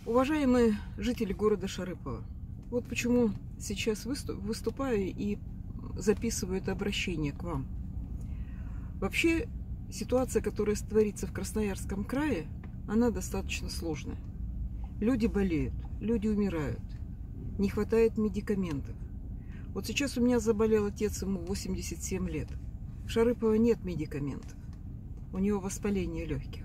Уважаемые жители города Шарыпово, вот почему сейчас выступаю и записываю это обращение к вам. Вообще, ситуация, которая творится в Красноярском крае, она достаточно сложная. Люди болеют, люди умирают, не хватает медикаментов. Вот сейчас у меня заболел отец, ему 87 лет. В Шарыпово нет медикаментов, у него воспаление легких.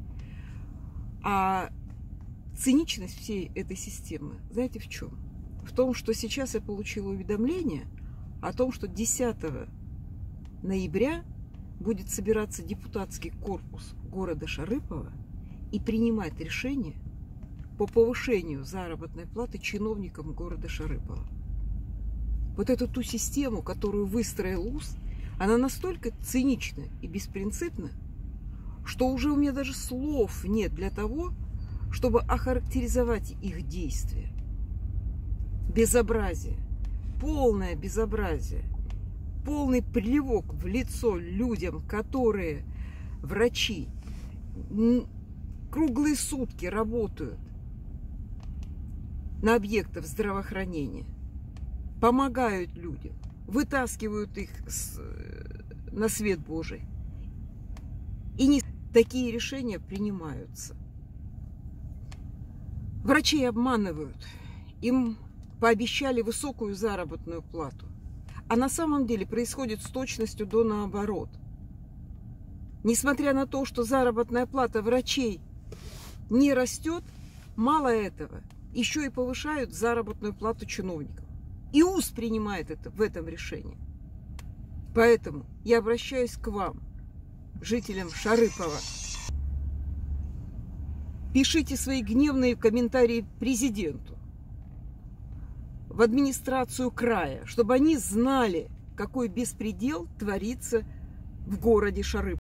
А циничность всей этой системы, знаете, в чем? В том, что сейчас я получила уведомление о том, что 10 ноября будет собираться депутатский корпус города Шарыпово и принимать решение по повышению заработной платы чиновникам города Шарыпово. Вот эту ту систему, которую выстроил УС, она настолько цинична и беспринципна, что уже у меня даже слов нет для того, чтобы охарактеризовать их действия. Безобразие, полное безобразие, полный плевок в лицо людям, которые врачи круглые сутки работают на объектах здравоохранения, помогают людям, вытаскивают их на свет Божий. И не такие решения принимаются. Врачей обманывают, им пообещали высокую заработную плату, а на самом деле происходит с точностью до наоборот. Несмотря на то, что заработная плата врачей не растет, мало этого, еще и повышают заработную плату чиновникам. И УС принимает это в этом решении. Поэтому я обращаюсь к вам, жителям Шарыпово. Пишите свои гневные комментарии президенту, в администрацию края, чтобы они знали, какой беспредел творится в городе Шарыпово.